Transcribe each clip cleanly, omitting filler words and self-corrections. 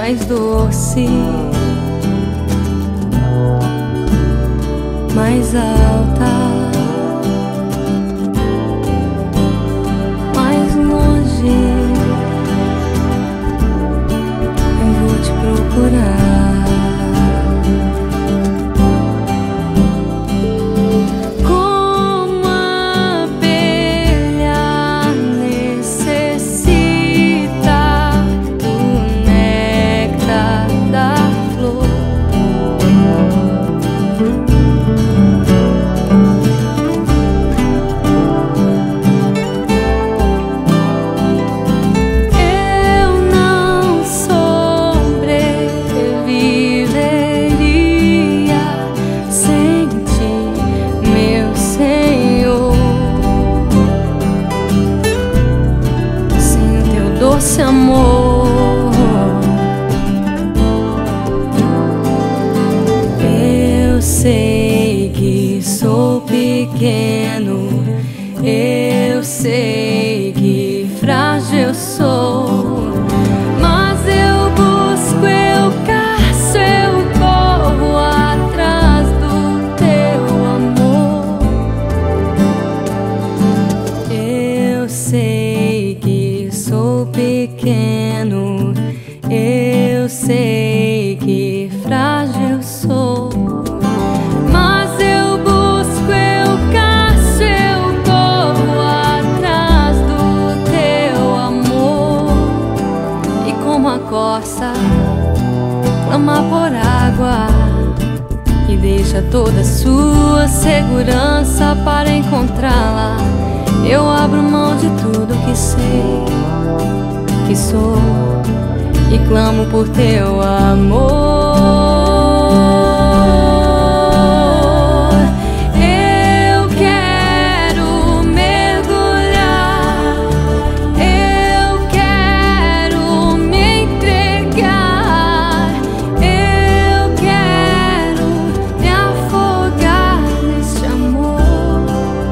mais doce, mais alta, mais longe. Eu vou te procurar. Doce amor, eu sei que sou pequeno, eu sei que frágil sou, mas eu busco, eu caço, eu corro atrás do teu amor. Eu sei que sou pequeno, eu sei que frágil sou, mas eu busco, eu caço, eu corro atrás do teu amor. E como a corça clama por água e deixa toda a sua segurança para encontrá-la, eu abro mão de tudo que sei, que sou, e clamo por teu amor. Eu quero mergulhar, eu quero me entregar, eu quero me afogar neste amor.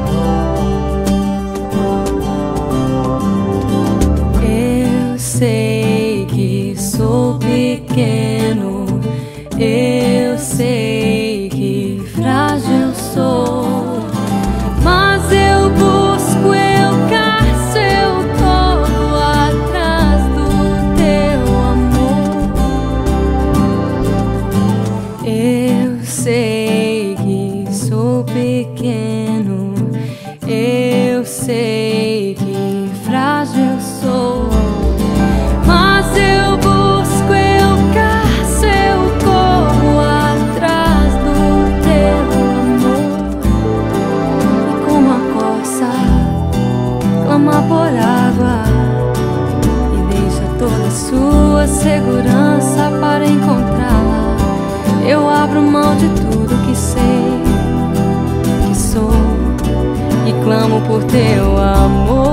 Eu sei que sou pequeno, eu sei que frágil sou, mas eu busco, eu caço, eu corro atrás do teu amor. Eu sei que sou pequeno, eu sei que frágil sou, mas eu busco, eu caço, eu corro atrás do teu amor. E como a corça clama por água e deixa toda a sua segurança para encontrá-la, eu abro mão de tudo que sei, que sou, e clamo por teu amor.